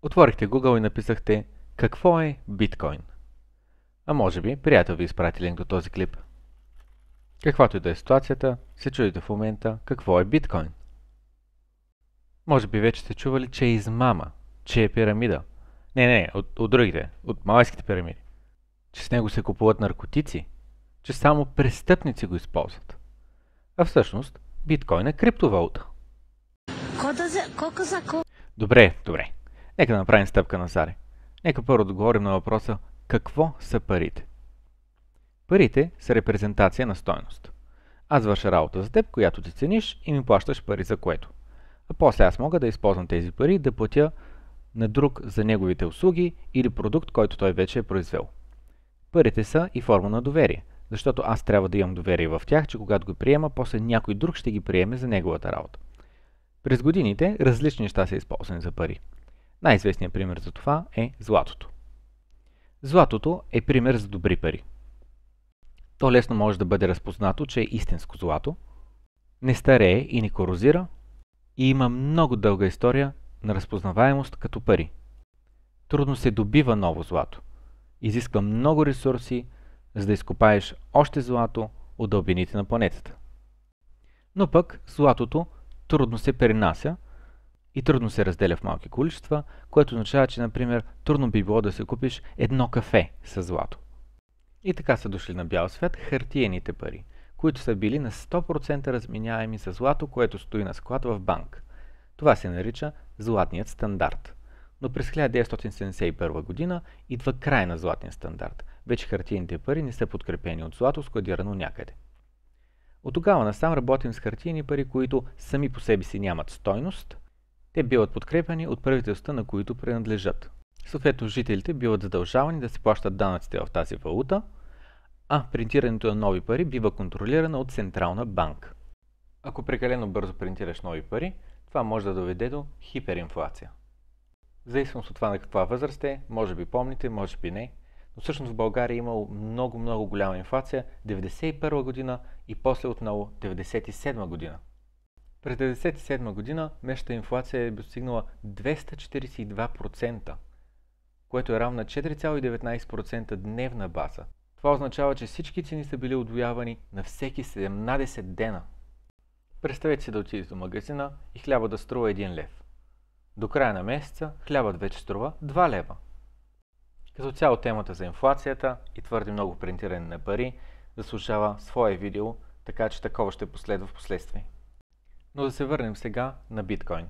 Отворихте Google и написахте какво е биткоин. А може би приятел ви изпрати линк до този клип. Каквато и да е ситуацията, се чудите в момента какво е биткоин. Може би вече сте чували, че е измама, че е пирамида. Не, от другите, от малайските пирамиди. Че с него се купуват наркотици, че само престъпници го използват. А всъщност биткоин е криптовалута. Добре. Нека да направим стъпка назад. Нека първо да говорим на въпроса какво са парите. Парите са репрезентация на стойност. Аз върша работа за теб, която ти цениш и ми плащаш пари за което. А после аз мога да използвам тези пари да платя на друг за неговите услуги или продукт, който той вече е произвел. Парите са и форма на доверие, защото аз трябва да имам доверие в тях, че когато го приема, после някой друг ще ги приеме за неговата работа. През годините различни неща са използвани за пари. Най-известният пример за това е златото. Златото е пример за добри пари. То лесно може да бъде разпознато, че е истинско злато, не старее и не корозира и има много дълга история на разпознаваемост като пари. Трудно се добива ново злато. Изисква много ресурси, за да изкопаеш още злато от дълбините на планетата. Но пък златото трудно се пренася и трудно се разделя в малки количества, което означава, че, например, трудно би било да се купиш едно кафе с злато. И така са дошли на бял свят хартиените пари, които са били на 100% разменяеми за злато, което стои на склад в банк. Това се нарича златният стандарт. Но през 1971 година идва край на златния стандарт. Вече хартиените пари не са подкрепени от злато, складирано някъде. От тогава насам работим с хартиени пари, които сами по себе си нямат стойност. Те биват подкрепени от правителства, на които принадлежат. Съответно, жителите биват задължавани да се плащат данъците в тази валута, а принтирането на нови пари бива контролирано от централна банка. Ако прекалено бързо принтираш нови пари, това може да доведе до хиперинфлация. В зависимост от това на каква възраст е, може би помните, може би не, но всъщност в България е имало много голяма инфлация 1991 година и после отново 1997 година. През 1997 година месечната инфлация е достигнала 242%, което е равно на 4,19% дневна база. Това означава, че всички цени са били удвоявани на всеки 17 дена. Представете си да отидете до магазина и хляба да струва 1 лев. До края на месеца хлябът вече струва 2 лева. Като цяло темата за инфлацията и твърде много принтиране на пари заслужава свое видео, така че такова ще последва в последствие. Но да се върнем сега на биткоин.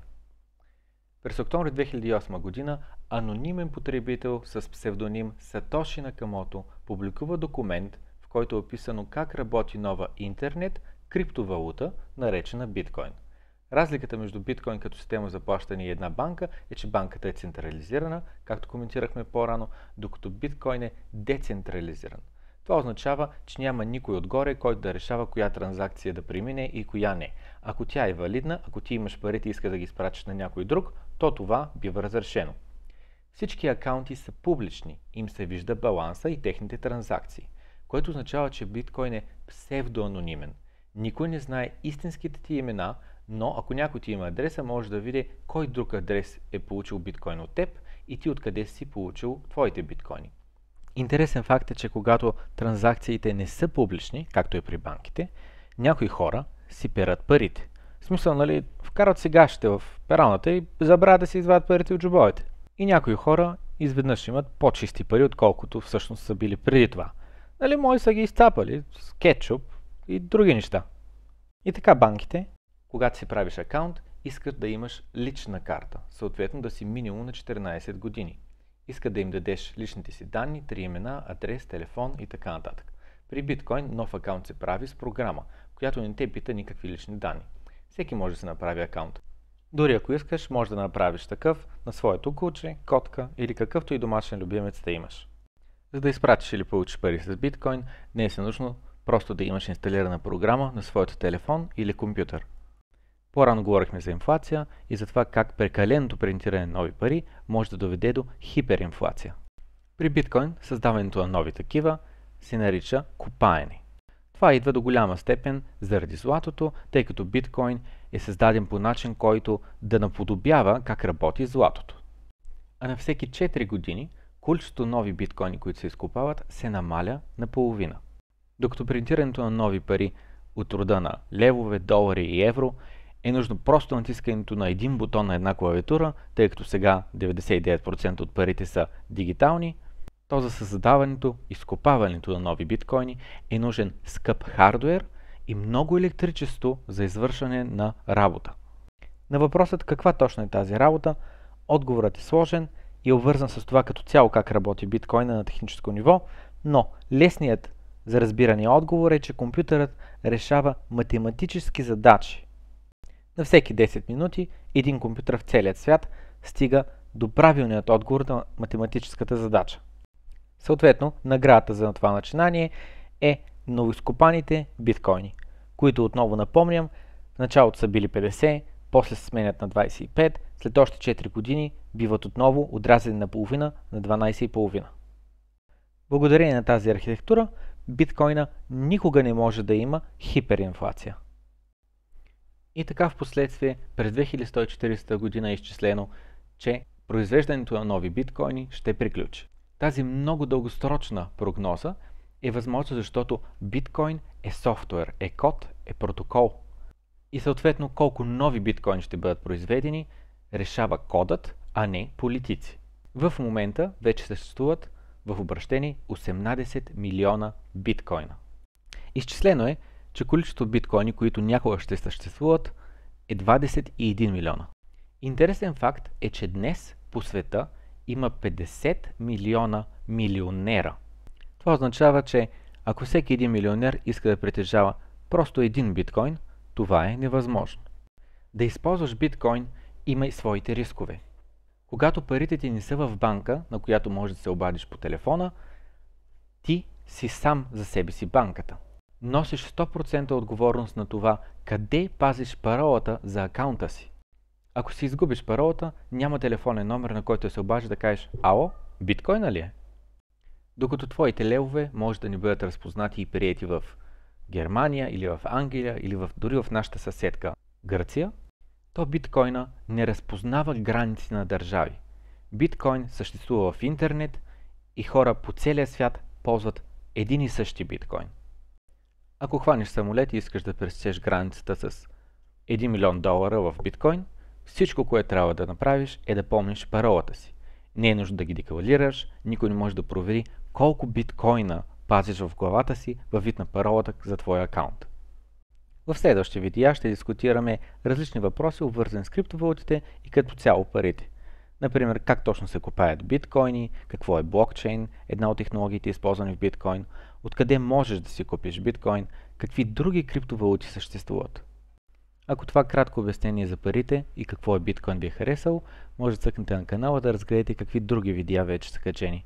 През октомври 2008 година анонимен потребител с псевдоним Сатоши Накамото публикува документ, в който е описано как работи нова интернет криптовалута, наречена биткоин. Разликата между биткоин като система за плащане и една банка е, че банката е централизирана, както коментирахме по-рано, докато биткоин е децентрализиран. Това означава, че няма никой отгоре, който да решава коя транзакция да премине и коя не. Ако тя е валидна, ако ти имаш парите и иска да ги изпратиш на някой друг, то това бива разрешено. Всички акаунти са публични, им се вижда баланса и техните транзакции, което означава, че биткоин е псевдоанонимен. Никой не знае истинските ти имена, но ако някой ти има адреса, може да види кой друг адрес е получил биткоин от теб и ти откъде си получил твоите биткоини. Интересен факт е, че когато транзакциите не са публични, както е при банките, някои хора си перат парите. В смисъл, нали, вкарат сегашите в пералната и забравят да си извадят парите от джобовете. И някои хора изведнъж имат по-чисти пари, отколкото всъщност са били преди това. Нали, мои са ги изцапали с кетчуп и други неща. И така банките, когато си правиш акаунт, искат да имаш лична карта, съответно да си минимум на 14 години. Искат да им дадеш личните си данни, 3 имена, адрес, телефон и така нататък. При биткоин нов акаунт се прави с програма, която не те пита никакви лични данни. Всеки може да се направи акаунт. Дори ако искаш, може да направиш такъв на своето куче, котка или какъвто и домашен любимец да имаш. За да изпратиш или получиш пари с биткоин, не е нужно просто да имаш инсталирана програма на своето телефон или компютър. По-рано говорихме за инфлация и за това как прекаленото принтиране на нови пари може да доведе до хиперинфлация. При биткоин създаването на нови такива се нарича копаене. Това идва до голяма степен заради златото, тъй като биткоин е създаден по начин, който да наподобява как работи златото. А на всеки 4 години количеството нови биткоини, които се изкупават, се намаля наполовина. Докато принтирането на нови пари от рода на левове, долари и евро е нужно просто натискането на един бутон на една клавиатура, тъй като сега 99% от парите са дигитални, то за създаването и изкупаването на нови биткоини е нужен скъп хардуер и много електричество за извършване на работа. На въпросът каква точно е тази работа, отговорът е сложен и обвързан с това като цяло как работи биткоина на техническо ниво, но лесният за разбиране отговор е, че компютърът решава математически задачи. На всеки 10 минути един компютър в целият свят стига до правилният отговор на математическата задача. Съответно, наградата за това начинание е новоизкопаните биткоини, които отново напомням, в началото са били 50, после се сменят на 25, след още 4 години биват отново отрязани наполовина на 12,5. Благодарение на тази архитектура, биткоина никога не може да има хиперинфлация. И така в последствие през 2140 година е изчислено, че произвеждането на нови биткоини ще приключи. Тази много дългосрочна прогноза е възможна, защото биткоин е софтуер, е код, е протокол. И съответно колко нови биткоини ще бъдат произведени, решава кодът, а не политици. В момента вече съществуват в обращение 18 милиона биткоина. Изчислено е, че количеството биткоини, които някога ще съществуват, е 21 милиона. Интересен факт е, че днес по света има 50 милиона милионера. Това означава, че ако всеки един милионер иска да притежава просто един биткоин, това е невъзможно. Да използваш биткоин има и своите рискове. Когато парите ти не са в банка, на която можеш да се обадиш по телефона, ти си сам за себе си банката. Носиш 100% отговорност на това, къде пазиш паролата за акаунта си. Ако си изгубиш паролата, няма телефонен номер, на който се обадиш да кажеш «Ало, биткоина ли е?» Докато твоите левове може да ни бъдат разпознати и приети в Германия или в Англия или дори в нашата съседка Гърция, то биткоина не разпознава граници на държави. Биткоин съществува в интернет и хора по целия свят ползват един и същи биткоин. Ако хванеш самолет и искаш да пресечеш границата с $1 милион в биткоин, всичко, което трябва да направиш е да помниш паролата си. Не е нужно да ги декалираш, никой не може да провери колко биткоина пазиш в главата си във вид на паролата за твоя акаунт. В следващия видео ще дискутираме различни въпроси, обвързани с криптовалутите и като цяло парите. Например, как точно се купаят биткоини, какво е блокчейн, една от технологиите използвани в биткоин, откъде можеш да си купиш биткоин, какви други криптовалути съществуват. Ако това кратко обяснение за парите и какво е биткоин ви е харесало, може да цъкнете на канала да разгледате какви други видеа вече са качени.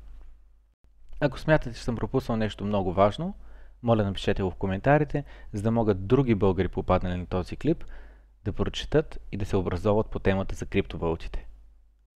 Ако смятате, че съм пропуснал нещо много важно, моля напишете го в коментарите, за да могат други българи попаднали на този клип да прочетат и да се образоват по темата за криптовалутите.